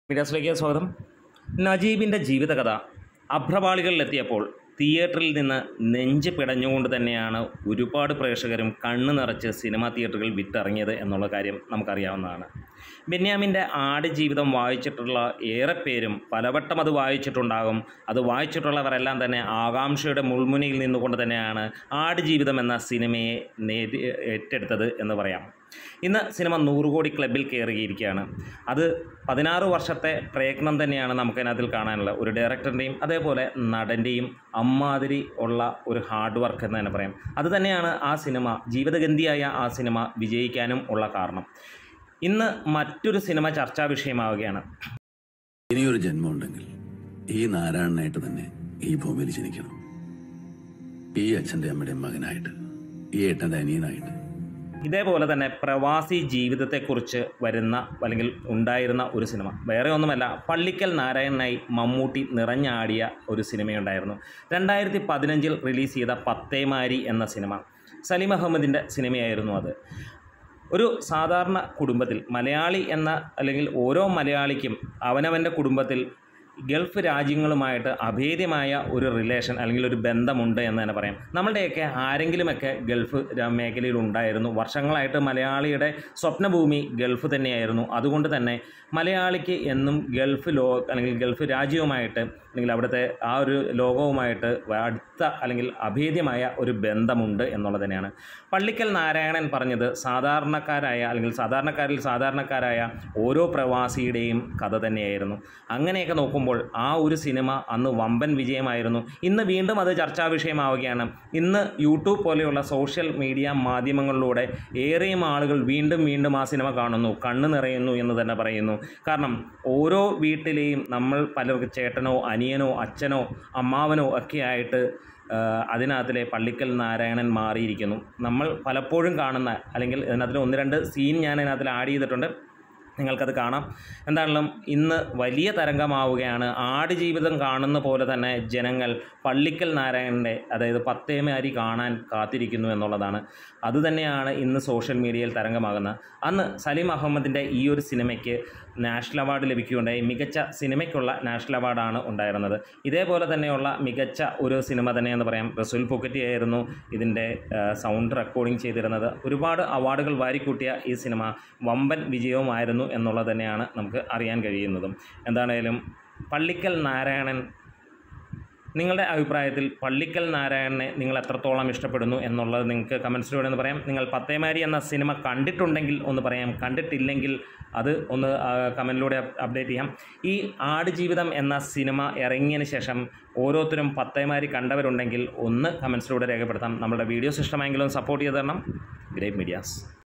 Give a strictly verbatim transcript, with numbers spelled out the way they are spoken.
മീഡിയാസിലേക്ക് സ്വാഗതം. നജീബിൻ്റെ ജീവിതകഥ അഭ്രപാളികളിലെത്തിയപ്പോൾ തിയേറ്ററിൽ നിന്ന് നെഞ്ച് പിടഞ്ഞുകൊണ്ട് തന്നെയാണ് ഒരുപാട് പ്രേക്ഷകരും കണ്ണു നിറച്ച് സിനിമാ തിയേറ്ററുകൾ വിട്ടിറങ്ങിയത് എന്നുള്ള കാര്യം നമുക്കറിയാവുന്നതാണ്. ബെന്യാമിൻ്റെ ആടുജീവിതം വായിച്ചിട്ടുള്ള ഏറെ പേരും പലവട്ടം അത് വായിച്ചിട്ടുണ്ടാകും. അത് വായിച്ചിട്ടുള്ളവരെല്ലാം തന്നെ ആകാംക്ഷയുടെ മുൾമുനയിൽ നിന്നുകൊണ്ട് തന്നെയാണ് ആടുജീവിതം എന്ന സിനിമയെ നേടി ഏറ്റെടുത്തത് എന്ന് പറയാം. ഇന്ന് സിനിമ നൂറ് കോടി ക്ലബിൽ കയറിയിരിക്കുകയാണ്. അത് പതിനാറ് വർഷത്തെ പ്രയത്നം തന്നെയാണ് നമുക്കതിനകത്തിൽ കാണാനുള്ളത്. ഒരു ഡയറക്ടറിൻ്റെയും അതേപോലെ നടൻ്റെയും അമ്മാതിരി ഉള്ള ഒരു ഹാർഡ് വർക്ക് എന്ന് തന്നെ പറയാം. അതുതന്നെയാണ് ആ സിനിമ, ജീവിതഗന്ധിയായ ആ സിനിമ വിജയിക്കാനും ഉള്ള കാരണം. ഇന്ന് മറ്റൊരു സിനിമ ചർച്ചാ വിഷയമാവുകയാണ്. ഇനിയൊരു ജന്മം ഉണ്ടെങ്കിൽ ഈ നാരായണനായിട്ട് തന്നെ ഈ ഭൂമിയിൽ ജനിക്കണം. ഈ അച്ഛൻ്റെ അമ്മയുടെയും മകനായിട്ട്, ഈ ഏട്ടൻ്റെ അനിയനായിട്ട്. ഇതേപോലെ തന്നെ പ്രവാസി ജീവിതത്തെക്കുറിച്ച് വരുന്ന അല്ലെങ്കിൽ ഉണ്ടായിരുന്ന ഒരു സിനിമ വേറെ ഒന്നുമല്ല, പള്ളിക്കൽ നാരായണനായി മമ്മൂട്ടി നിറഞ്ഞാടിയ ഒരു സിനിമയുണ്ടായിരുന്നു. രണ്ടായിരത്തി പതിനഞ്ചിൽ റിലീസ് ചെയ്ത പത്തേമാരി എന്ന സിനിമ സലീം അഹമ്മദിൻ്റെ സിനിമയായിരുന്നു. അത് ഒരു സാധാരണ കുടുംബത്തിൽ മലയാളി എന്ന അല്ലെങ്കിൽ ഓരോ മലയാളിക്കും അവനവൻ്റെ കുടുംബത്തിൽ ഗൾഫ് രാജ്യങ്ങളുമായിട്ട് അഭേദ്യമായ ഒരു റിലേഷൻ അല്ലെങ്കിൽ ഒരു ബന്ധമുണ്ട് എന്ന് തന്നെ പറയാം. നമ്മളുടെയൊക്കെ ആരെങ്കിലുമൊക്കെ ഗൾഫ് മേഖലയിൽ ഉണ്ടായിരുന്നു. വർഷങ്ങളായിട്ട് മലയാളിയുടെ സ്വപ്നഭൂമി ഗൾഫ് തന്നെയായിരുന്നു. അതുകൊണ്ട് തന്നെ മലയാളിക്ക് എന്നും ഗൾഫ് ലോ അല്ലെങ്കിൽ ഗൾഫ് രാജ്യവുമായിട്ട് അല്ലെങ്കിൽ അവിടുത്തെ ആ ഒരു ലോകവുമായിട്ട് അടുത്ത അല്ലെങ്കിൽ അഭേദ്യമായ ഒരു ബന്ധമുണ്ട് എന്നുള്ളത് തന്നെയാണ്. പള്ളിക്കൽ നാരായണൻ പറഞ്ഞത് സാധാരണക്കാരായ അല്ലെങ്കിൽ സാധാരണക്കാരിൽ സാധാരണക്കാരായ ഓരോ പ്രവാസിയുടെയും കഥ തന്നെയായിരുന്നു. അങ്ങനെയൊക്കെ നോക്കുമ്പോൾ ആ ഒരു സിനിമ അന്ന് വമ്പൻ വിജയമായിരുന്നു. ഇന്ന് വീണ്ടും അത് ചർച്ചാ വിഷയമാവുകയാണ്. ഇന്ന് യൂട്യൂബ് പോലെയുള്ള സോഷ്യൽ മീഡിയ മാധ്യമങ്ങളിലൂടെ ഏറെയും ആളുകൾ വീണ്ടും വീണ്ടും ആ സിനിമ കാണുന്നു, കണ്ണു നിറയുന്നു എന്ന് തന്നെ പറയുന്നു. കാരണം ഓരോ വീട്ടിലെയും നമ്മൾ പലർക്ക് ചേട്ടനോ അനിയനോ അച്ഛനോ അമ്മാവനോ ഒക്കെ ആയിട്ട് അതിനകത്തിലെ പള്ളിക്കൽ നാരായണൻ മാറിയിരിക്കുന്നു. നമ്മൾ പലപ്പോഴും കാണുന്ന അല്ലെങ്കിൽ അതിനകത്തിൽ ഒന്ന് രണ്ട് സീൻ ഞാൻ അതിനകത്തിൽ ആഡ് ചെയ്തിട്ടുണ്ട്, നിങ്ങൾക്കത് കാണാം. എന്താണെങ്കിലും ഇന്ന് വലിയ തരംഗമാവുകയാണ്. ആടുജീവിതം കാണുന്ന പോലെ തന്നെ ജനങ്ങൾ പള്ളിക്കൽ നാരായണൻ്റെ അതായത് പത്തേമാരി കാണാൻ കാത്തിരിക്കുന്നു എന്നുള്ളതാണ്. അതുതന്നെയാണ് ഇന്ന് സോഷ്യൽ മീഡിയയിൽ തരംഗമാകുന്നത്. അന്ന് സലീം അഹമ്മദിൻ്റെ ഈ ഒരു സിനിമയ്ക്ക് നാഷണൽ അവാർഡ് ലഭിക്കുകയുണ്ടായി. മികച്ച സിനിമയ്ക്കുള്ള നാഷണൽ അവാർഡാണ് ഉണ്ടായിരുന്നത്. ഇതേപോലെ തന്നെയുള്ള മികച്ച ഒരു സിനിമ തന്നെയെന്ന് പറയാം. റസൂൽ പൂക്കുറ്റി ആയിരുന്നു ഇതിൻ്റെ സൗണ്ട് റെക്കോർഡിങ് ചെയ്തിരുന്നത്. ഒരുപാട് അവാർഡുകൾ വാരിക്കൂട്ടിയ ഈ സിനിമ വമ്പൻ വിജയവുമായിരുന്നു എന്നുള്ളത് തന്നെയാണ് നമുക്ക് അറിയാൻ കഴിയുന്നതും. എന്താണേലും പള്ളിക്കൽ നാരായണൻ, നിങ്ങളുടെ അഭിപ്രായത്തിൽ പള്ളിക്കൽ നാരായണനെ നിങ്ങൾ എത്രത്തോളം ഇഷ്ടപ്പെടുന്നു എന്നുള്ളത് നിങ്ങൾക്ക് കമൻസിലൂടെ ഒന്ന് പറയാം. നിങ്ങൾ പത്തേമാരി എന്ന സിനിമ കണ്ടിട്ടുണ്ടെങ്കിൽ ഒന്ന് പറയാം, കണ്ടിട്ടില്ലെങ്കിൽ അത് ഒന്ന് കമൻറ്റിലൂടെ അപ്ഡേറ്റ് ചെയ്യാം. ഈ ആടുജീവിതം എന്ന സിനിമ ഇറങ്ങിയതിന് ശേഷം ഓരോരുത്തരും പത്തേമാരി കണ്ടവരുണ്ടെങ്കിൽ ഒന്ന് കമൻസിലൂടെ രേഖപ്പെടുത്താം. നമ്മുടെ വീഡിയോസ് ഇഷ്ടമായെങ്കിലും സപ്പോർട്ട് ചെയ്ത് തരണം. Great medias.